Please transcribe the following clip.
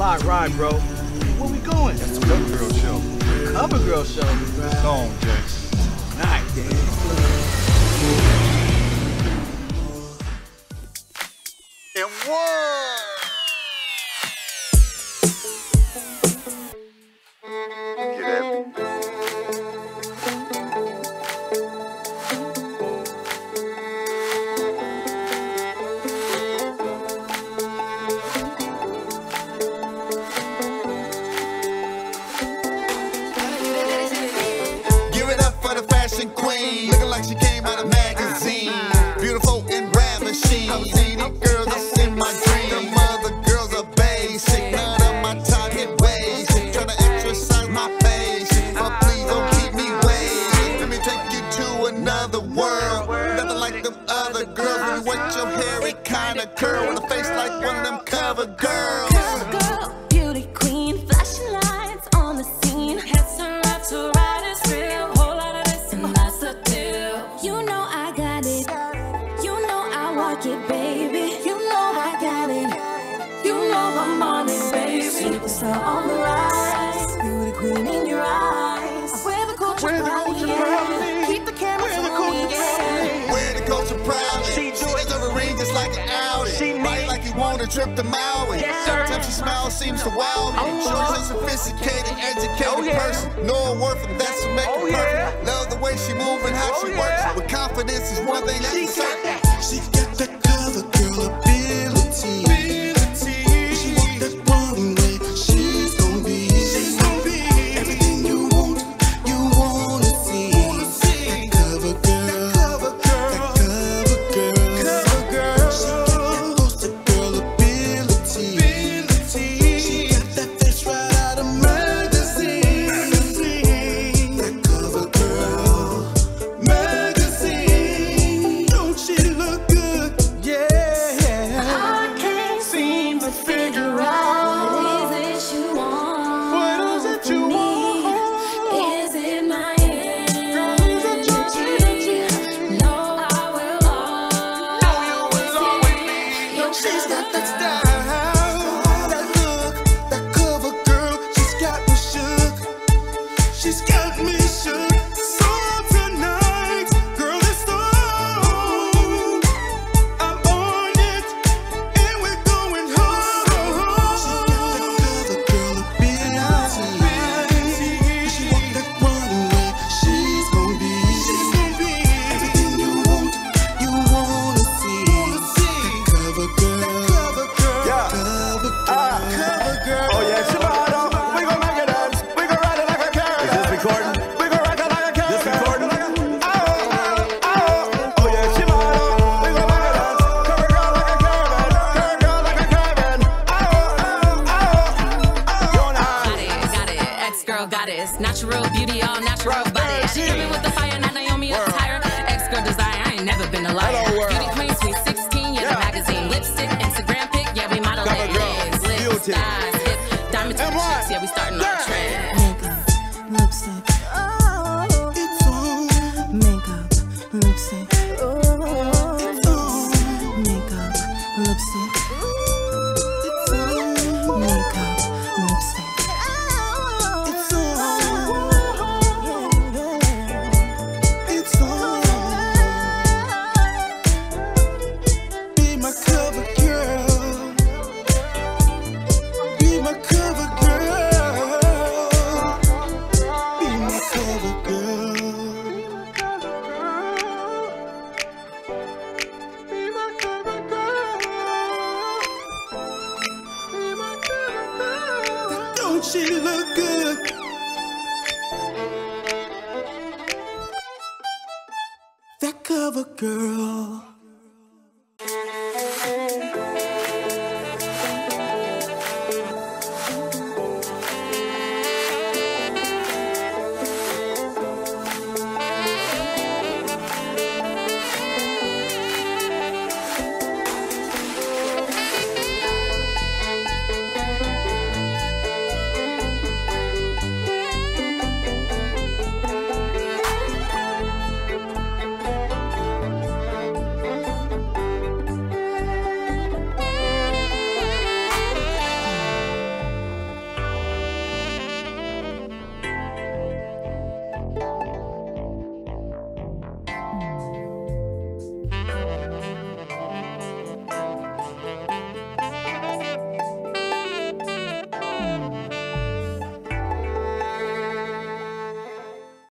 block ride, bro. Where we going? It's the Cover Girl Show. Cover Girl Show? It's on, Jay. Nice. And what? Get at me. Give it up for the fashion queen, looking like she came out of magazine. Beautiful and rap machine. I've seen it, girl, that's in my dream. Them other girls are basic, none of my target ways. Tryna exercise my patience, but please don't keep me waiting. Let me take you to another world. Nothing like them other girls. When you wet your hair, it kinda curl. With a face like one of them cover girls. Girl, beauty queen, flashing lights on the scene. Heads turn left to right, it's real. Whole lot of this and that's the deal. You know I got it. You know I walk it, baby. You know I got it. You know I'm on it, baby. Superstar on the rise. Beauty queen in your eyes. Wear the culture proudly, yeah. Keep the cameras on me, yeah. Wear the culture proudly. She deserve a ring just like an Audi. Body like you want to trip to Maui. Every time she smiles, seems to wow me. She's a sophisticated, educated person. Know her worth, and that's what make her perfect. Love the way she move and how she works. But confidence is one thing that's certain. She got that cover girl ability. She walk that runway. She's gon' be everything you want, you wanna see. That cover girl, that cover girl. She got that poster girl ability. She got that face right out of magazine. That cover girl magazine. Don't she look good? Yeah. I can't seem to figure out what is it you want. What is it you from me? want? Is it my energy? No, I will always be your She's got that cover. style, that look, that cover girl. She's got me shook. She's got me shook. So tonight, girl, it's on. I'm on it, and we're going home. She's got that cover girl ability. She walk that runway. She's gon' be everything you want, you wanna see. That cover girl, cover girl. Oh yeah, Shimano, we gon' make it dance. We gon' ride it like a caravan. Is this recording? We gon' rock it like a caravan. This recording? Oh, oh yeah, Shimano, we gon' make it dance. Cover girl like a caravan. Cover girl like a caravan. Going high. Got it, ex-girl goddess. Natural beauty, all natural body. She hit me with the fire, not Naomi of Tyra. Ex-girl desire, I ain't never been a liar. Hello, world. Beauty queen, sweet 16, yeah, the Yeah. magazine. Lipstick, Instagram pic, yeah, we model Cover it. girl, Legs, lips, beauty. thighs, hip, diamond And what? cheeks, yeah, we starting Yeah. our trend. Lipstick, It's on. makeup, lipstick, It's on. makeup, lipstick, It's on. makeup, lipstick. It's on. It's on. Be my cover girl. Be my cover girl. Be my cover girl. Be my cover girl. Be my cover girl. Don't she look good? That cover girl.